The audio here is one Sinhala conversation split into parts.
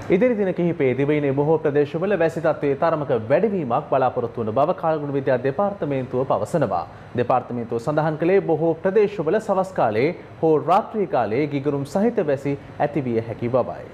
ඉදිරි දින කිහිපයේ දිවයිනේ බොහෝ ප්‍රදේශවල වැසි තත්ත්වයේ තරමක වැඩිවීමක් බලාපොරොත්තු වන බව කාලගුණ විද්‍යා දෙපාර්තමේන්තුව පවසනවා. දෙපාර්තමේන්තුව සඳහන් කළේ බොහෝ ප්‍රදේශවල සවස් කාලයේ හෝ රාත්‍රී කාලයේ ගිගුරුම් සහිත වැසි ඇතිවිය හැකි බවයි.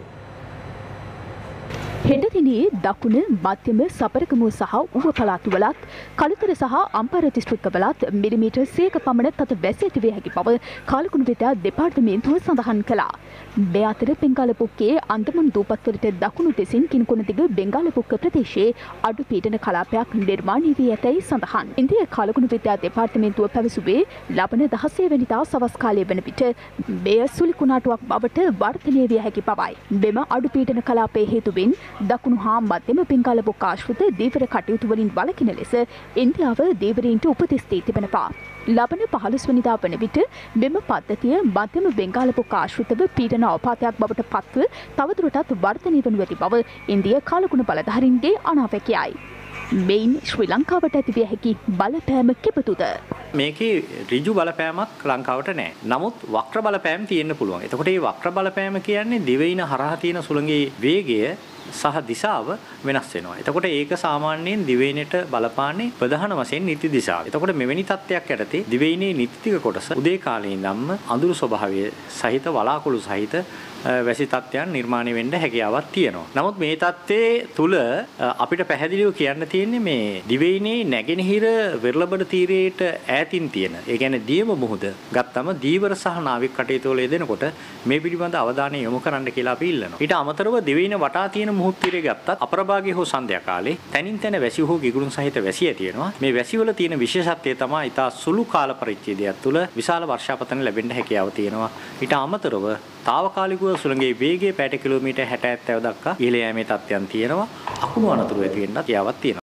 හෙට දිනේ දකුණ මධ්‍යම සබරගමුව සහ ඌව පළාත්වලත් කළුතර සහ අම්පාර දිස්ත්‍රික්කවලත් මිලිමීටර් 100ක පමණ තද වැසි ඇති විය හැකි බව කාලගුණ විද්‍යා දෙපාර්තමේන්තුව සඳහන් කළා. මේ අතර බෙන්ගාලපොක්කේ අන්දමන් දූපත්වලට දකුණු දෙසින් කිනුකොන දිග බෙන්ගාලපොක්ක ප්‍රදේශයේ අඩු පීඩන කලාපයක් නිර්මාණය වී ඇතැයි සඳහන්. ඉන්දියා කාලගුණ විද්‍යා දෙපාර්තමේන්තුව පැවසුවේ ලබන 16 වෙනිදා සවස් කාලයේ වන විට මෙය සුළි කුණාටුවක් බවට වර්ධනය විය හැකි බවයි. මෙම අඩු පීඩන කලාපයේ හේතුවෙන් දකුණු හා මධ්‍යම බෙන්ගාලපොක්ක ආශ්‍රිත දීවර කටයුතු වලින් වළකින ලෙස ඉන්දියාව දීවරීන්ට උපදෙස් දී තිබෙනවා. ලබන 15 වෙනිදා වන විට මෙම පද්ධතිය මධ්‍යම බෙන්ගාලපොක්ක ආශ්‍රිතව පීඩන අවපාතයක් බවට පත්ව තවදුරටත් වර්ධනය වනු ඇති බව ඉන්දිය කාලගුණ බලධාරීන්ගේ අනාවැකියයි. මෙයින් ශ්‍රී ලංකාවට ඇතිවිය හැකි බලපෑම කෙබඳුද? මේකේ ඍජු බලපෑමක් ලංකාවට නැහැ. නමුත් වක්‍ර බලපෑම් තියෙන්න පුළුවන්. එතකොට මේ වක්‍ර බලපෑම කියන්නේ දිවයින හරහා තියෙන සුළඟේ වේගය සහ දිශාව වෙනස් වෙනවා. එතකොට ඒක සාමාන්‍යයෙන් දිවයිනට බලපාන්නේ ප්‍රධාන වශයෙන් නිති දිශාව. එතකොට මෙවැනි තත්ත්වයක් යටතේ දිවයිනේ නිතික කොටස උදේ කාලේ ඉඳන්ම අඳුරු ස්වභාවය සහිත වලාකුළු සහිත වැසි තත්ත්වයන් නිර්මාණය වෙන්න හැකියාවක් තියෙනවා. නමුත් මේ තත්ත්වයේ තුල අපිට පැහැදිලිව කියන්න තියෙන්නේ මේ දිවයිනේ නැගෙනහිර වෙරළබඩ තීරයට ඈතින් තියෙන. ඒ කියන්නේ දියම මුහුද ගත්තම දීවර සහ නාවික කටයුතු වල යෙදෙනකොට මේ පිළිබඳ අවධානය යොමු කරන්න කියලා අපි ඉල්ලනවා. ඊට අමතරව දිවයින වටා තියෙන මුහුද් තීරය ගත්තත් අපරභාගයේ හෝ සන්ධ්‍යා කාලේ තනින් තන වැසි හෝ ගිගුරුන් සහිත වැසි ඇතිවෙනවා. මේ වැසි වල තියෙන විශේෂත්වය තමයි ඊට සුළු කාල පරිච්ඡේදයක් තුල විශාල වර්ෂාපතන ලැබෙන්න හැකියාව තියෙනවා. ඊට අමතරව తాවකාලිකව සුළඟේ වේගය පැයට කිලෝමීටර් 60-70 දක්වා ඉහළ යෑමේ තත්ත්වයන් තියෙනවා. අකුණු අනතුරු ඇති වෙන්නත් යාවක් තියෙනවා.